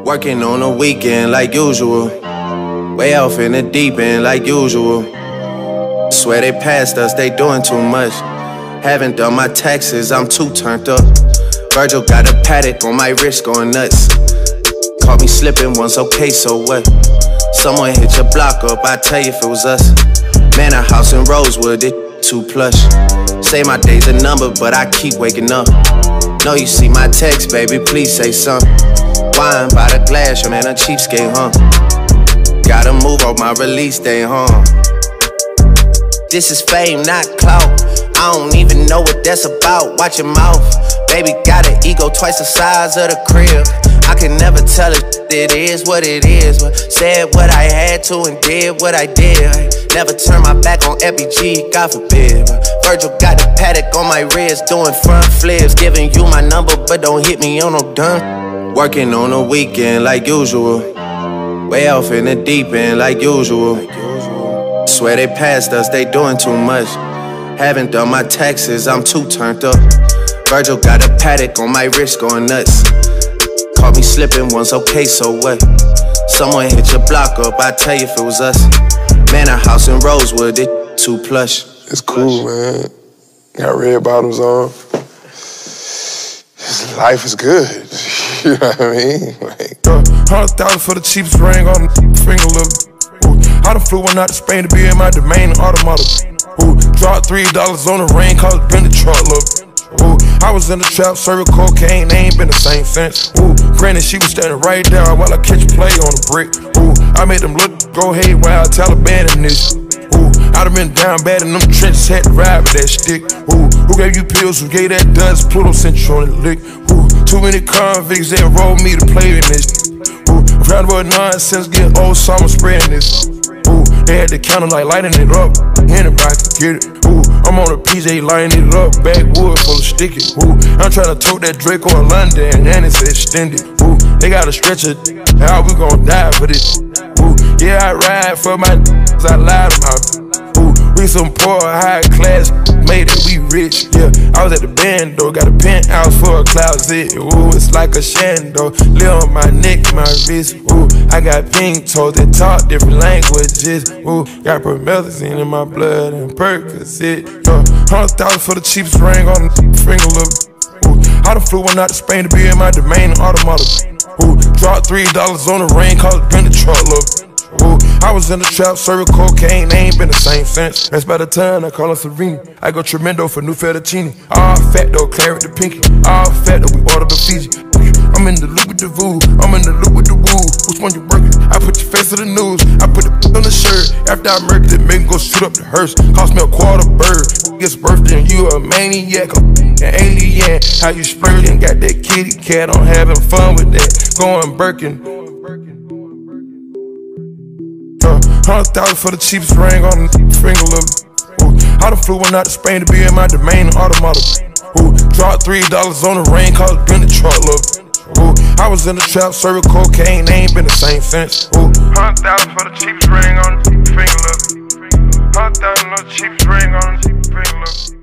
Working on the weekend like usual. Way off in the deep end like usual. Swear they passed us, they doing too much. Haven't done my taxes, I'm too turned up. Virgil got a paddock on my wrist going nuts. Caught me slipping once, okay, so what? Someone hit your block up, I tell you if it was us. Man, a house in Rosewood, it too plush. Say my day's a number, but I keep waking up. Know you see my text, baby, please say something. Wine by the glass, your man a cheapskate, huh? Gotta move on my release day, huh? This is fame, not clout. I don't even know what that's about. Watch your mouth. Baby got an ego twice the size of the crib. I can never tell it is what it is. But said what I had to and did what I did. Never turn my back on FBG, God forbid. Virgil got the paddock on my wrist, doing front flips. Giving you my number, but don't hit me on no done. Working on the weekend like usual. Way off in the deep end like usual. Swear they passed us, they doing too much. Haven't done my taxes, I'm too turned up. Virgil got a paddock on my wrist going nuts. Caught me slipping once, okay, so what? Someone hit your block up, I tell you if it was us. Man, a house in Rosewood, it too plush. It's cool, man. Got red bottoms on. Life is good. You know what I mean? Like, 100,000 for the cheapest ring on the finger, look. I done flew one out to Spain to be in my domain, automata. Dropped $3 on the ring, cause it been the truck, look. I was in the trap, serving cocaine, they ain't been the same since. Granted, she was standing right there while I catch play on the brick. I made them look, go haywire, Taliban in this. I done been down bad in them trenches, had to ride with that stick. Who gave you pills, who gave that dust, Pluto sent you on the lick. Too many convicts that rolled me to play in this. Proud about nonsense, getting old, so I'm spreading this. They had the counter like lighting it up, anybody can get it. I'm on a PJ lighting it up, backwood full of sticky. I'm trying to tote that Draco in London and it's extended. They got a stretcher, how we gon' die for this? Yeah, I ride for my I lied about. We some poor, high class, made it, we rich, yeah. I was at the band, though, got a penthouse for a closet. It's like a shando, live on my neck, my wrist. I got pink toes that talk different languages. Got promethazine in my blood and Percocet. 100,000 for the cheapest ring on the finger, look. I done flew one out to Spain to be in my domain, automata. Dropped $3 on the ring, cause it been the truck, look. I was in the trap, serving cocaine, they ain't been the same since. That's by the time I call her Serena. I go tremendo for new fettuccine. All fat though, claret the pinky. All fat though, we order the Fiji. I'm in the loop with the voo, I'm in the loop with the woo. Which one you working? I put your face to the news, I put the on the shirt. After I murdered it, make go shoot up the hearse. Cost me a quarter bird. Gets birthday and you a maniac, an alien. How you splurging? Got that kitty cat, I'm having fun with that. Going Birkin. 100,000 for the cheapest ring on the finger, look. I done flew one out to Spain to be in my domain, automata. Dropped $3 on the ring, cause it been the truck, look. I was in the trap, serving cocaine, they ain't been the same since. 100,000 for the cheapest ring on the finger, look. 100,000 for the cheapest ring on the finger, look.